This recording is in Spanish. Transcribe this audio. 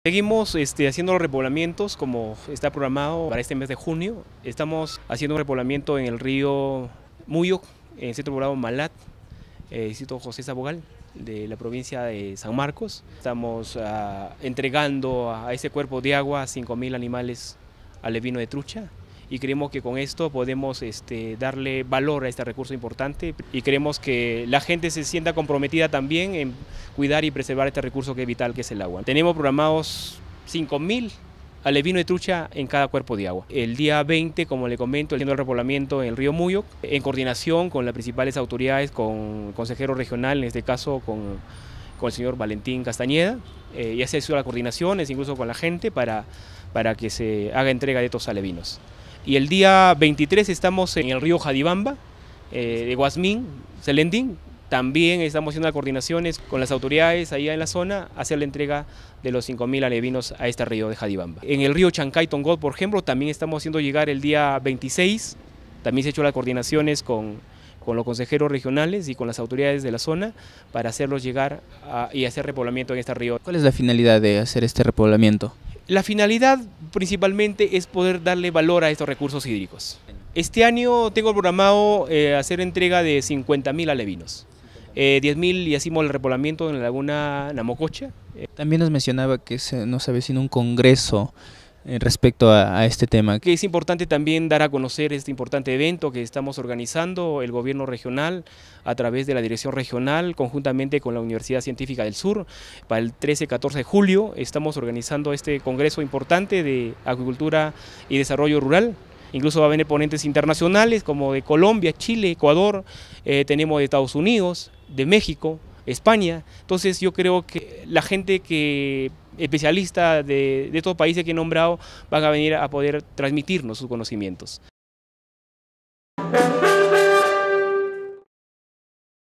Seguimos haciendo los repoblamientos como está programado para este mes de junio. Estamos haciendo un repoblamiento en el río Muyoc, en el centro poblado Malat, distrito José Sabogal, de la provincia de San Marcos. Estamos entregando a ese cuerpo de agua a 5.000 animales alevino de trucha y creemos que con esto podemos darle valor a este recurso importante y creemos que la gente se sienta comprometida también en cuidar y preservar este recurso que es vital, que es el agua. Tenemos programados 5.000 alevino de trucha en cada cuerpo de agua. El día 20, como le comento, haciendo el repoblamiento en el río Muyoc, en coordinación con las principales autoridades, con el consejero regional, en este caso con el señor Valentín Castañeda, ya se hizo las coordinaciones incluso con la gente para que se haga entrega de estos alevinos. Y el día 23 estamos en el río Jadibamba, de Guasmín, Selendín. También estamos haciendo las coordinaciones con las autoridades allá en la zona, hacer la entrega de los 5.000 alevinos a este río de Jadibamba. En el río Chancay, Tongot, por ejemplo, también estamos haciendo llegar el día 26, también se han hecho las coordinaciones con los consejeros regionales y con las autoridades de la zona para hacerlos llegar y hacer repoblamiento en este río. ¿Cuál es la finalidad de hacer este repoblamiento? La finalidad principalmente es poder darle valor a estos recursos hídricos. Este año tengo programado hacer entrega de 50.000 alevinos. 10.000 y hacemos el repoblamiento en la laguna Namococha. También nos mencionaba que nos avecina un congreso respecto a este tema. Que es importante también dar a conocer este importante evento que estamos organizando el gobierno regional a través de la dirección regional conjuntamente con la Universidad Científica del Sur. Para el 13-14 de julio estamos organizando este congreso importante de acuicultura y desarrollo rural. Incluso va a venir ponentes internacionales como de Colombia, Chile, Ecuador, tenemos de Estados Unidos, de México, España. Entonces yo creo que la gente especialista de estos países que he nombrado van a venir a poder transmitirnos sus conocimientos.